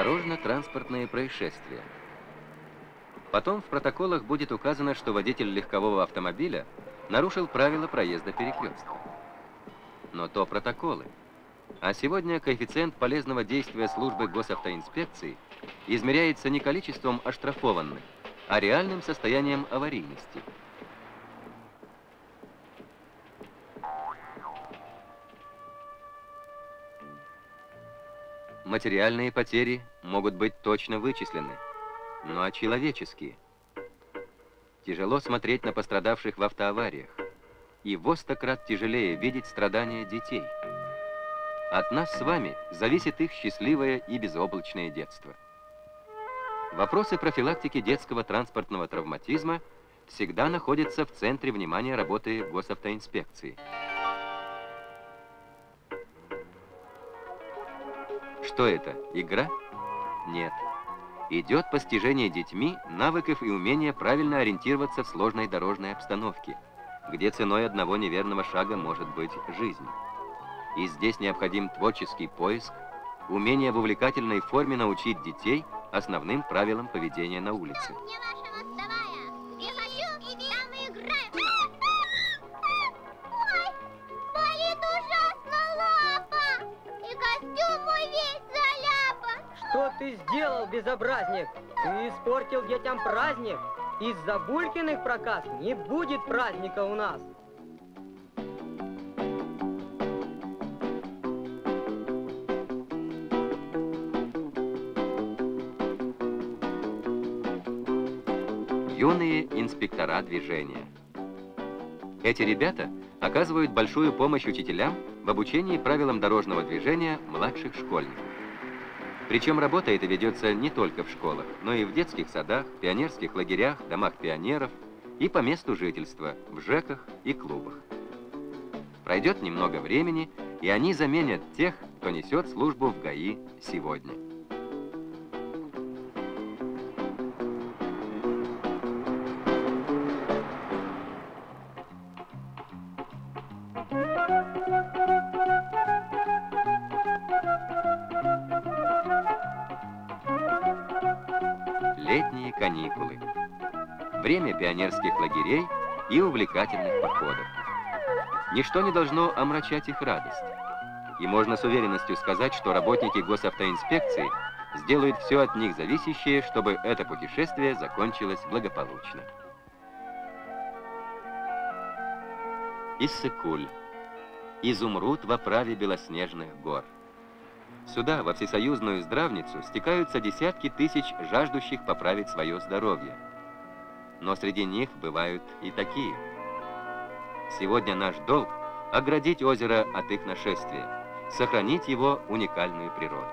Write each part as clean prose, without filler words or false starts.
Дорожно-транспортные происшествия. Потом в протоколах будет указано, что водитель легкового автомобиля нарушил правила проезда перекрестка. Но то протоколы. А сегодня коэффициент полезного действия службы госавтоинспекции измеряется не количеством оштрафованных, а реальным состоянием аварийности. Материальные потери могут быть точно вычислены, ну а человеческие? Тяжело смотреть на пострадавших в автоавариях, и во 100 крат тяжелее видеть страдания детей. От нас с вами зависит их счастливое и безоблачное детство. Вопросы профилактики детского транспортного травматизма всегда находятся в центре внимания работы госавтоинспекции. Что это? Игра? Нет. Идет постижение детьми навыков и умения правильно ориентироваться в сложной дорожной обстановке, где ценой одного неверного шага может быть жизнь. И здесь необходим творческий поиск, умение в увлекательной форме научить детей основным правилам поведения на улице. Что ты сделал, безобразник? Ты испортил детям праздник. Из-за Булькиных проказ не будет праздника у нас. Юные инспектора движения. Эти ребята оказывают большую помощь учителям в обучении правилам дорожного движения младших школьников. Причем работа эта ведется не только в школах, но и в детских садах, пионерских лагерях, домах пионеров и по месту жительства, в ЖЭКах и клубах. Пройдет немного времени, и они заменят тех, кто несет службу в ГАИ сегодня. Летние каникулы. Время пионерских лагерей и увлекательных походов. Ничто не должно омрачать их радость. И можно с уверенностью сказать, что работники госавтоинспекции сделают все от них зависящее, чтобы это путешествие закончилось благополучно. Иссык-Куль. Изумруд в оправе белоснежных гор. Сюда, во всесоюзную здравницу, стекаются десятки тысяч жаждущих поправить свое здоровье. Но среди них бывают и такие. Сегодня наш долг – оградить озеро от их нашествия, сохранить его уникальную природу.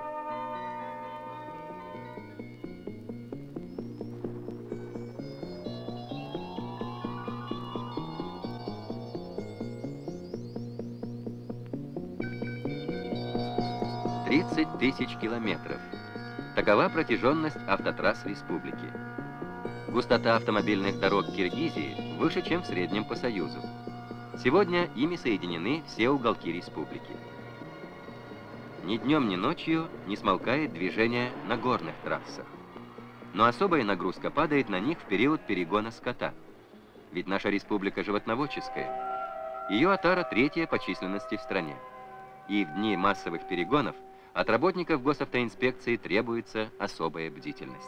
Тысяч километров. Такова протяженность автотрасс республики. Густота автомобильных дорог Киргизии выше, чем в среднем по Союзу. Сегодня ими соединены все уголки республики. Ни днем, ни ночью не смолкает движение на горных трассах. Но особая нагрузка падает на них в период перегона скота. Ведь наша республика животноводческая. Ее отара третья по численности в стране. И в дни массовых перегонов от работников госавтоинспекции требуется особая бдительность.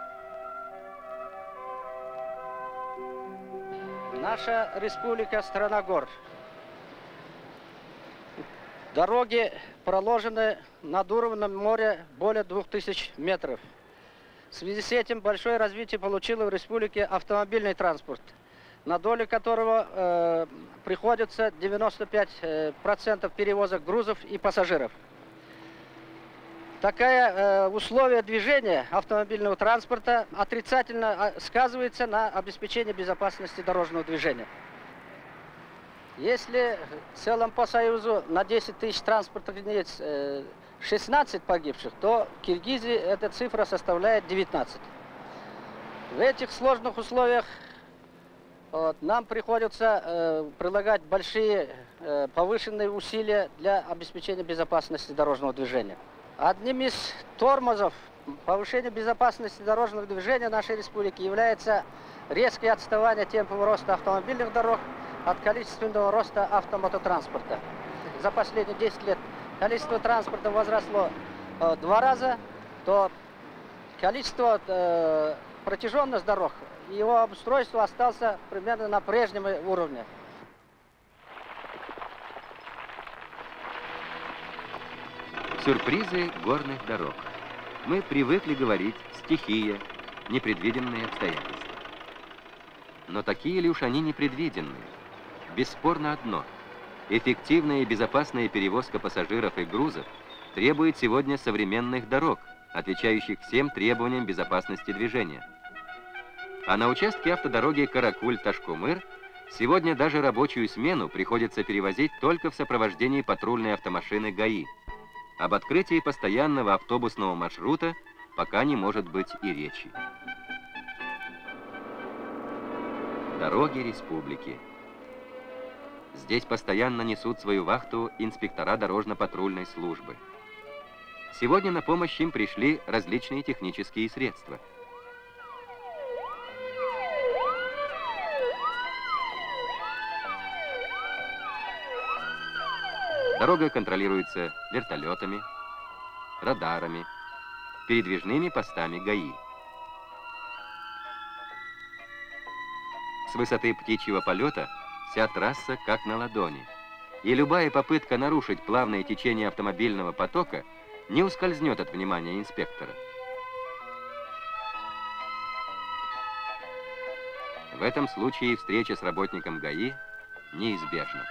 Наша республика – страна гор. Дороги проложены над уровнем моря более 2000 метров. В связи с этим большое развитие получило в республике автомобильный транспорт, на долю которого приходится 95% перевозок грузов и пассажиров. Такое условие движения автомобильного транспорта отрицательно сказывается на обеспечении безопасности дорожного движения. Если в целом по Союзу на 10 тысяч транспортных единиц 16 погибших, то в Киргизии эта цифра составляет 19. В этих сложных условиях нам приходится прилагать большие повышенные усилия для обеспечения безопасности дорожного движения. Одним из тормозов Повышение безопасности дорожного движения нашей республики является резкое отставание темпов роста автомобильных дорог от количественного роста автомототранспорта. За последние 10 лет количество транспорта возросло 2 раза, то количество, протяженность дорог, его обустройство остался примерно на прежнем уровне. Сюрпризы горных дорог. Мы привыкли говорить «стихия», «непредвиденные обстоятельства». Но такие ли уж они непредвиденные? Бесспорно одно. Эффективная и безопасная перевозка пассажиров и грузов требует сегодня современных дорог, отвечающих всем требованиям безопасности движения. А на участке автодороги Каракуль-Ташкумыр сегодня даже рабочую смену приходится перевозить только в сопровождении патрульной автомашины ГАИ. Об открытии постоянного автобусного маршрута пока не может быть и речи. Дороги республики. Здесь постоянно несут свою вахту инспектора дорожно-патрульной службы. Сегодня на помощь им пришли различные технические средства. Дорога контролируется вертолетами, радарами, передвижными постами ГАИ. С высоты птичьего полета вся трасса как на ладони, и любая попытка нарушить плавное течение автомобильного потока не ускользнет от внимания инспектора. В этом случае встреча с работником ГАИ неизбежна.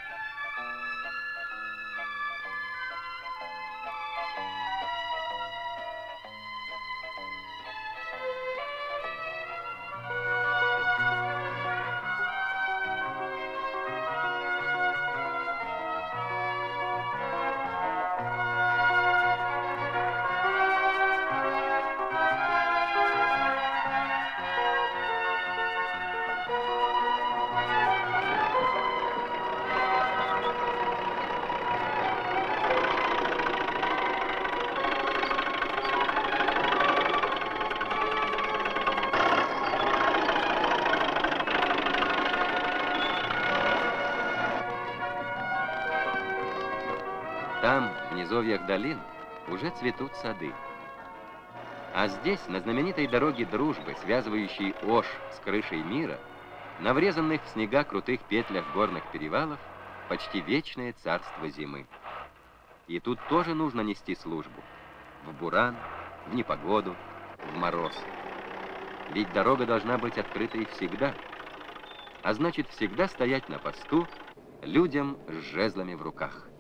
Там, в низовьях долин, уже цветут сады. А здесь, на знаменитой дороге дружбы, связывающей Ош с крышей мира, на врезанных в снега крутых петлях горных перевалов, почти вечное царство зимы. И тут тоже нужно нести службу. В буран, в непогоду, в мороз. Ведь дорога должна быть открытой всегда. А значит, всегда стоять на посту людям с жезлами в руках.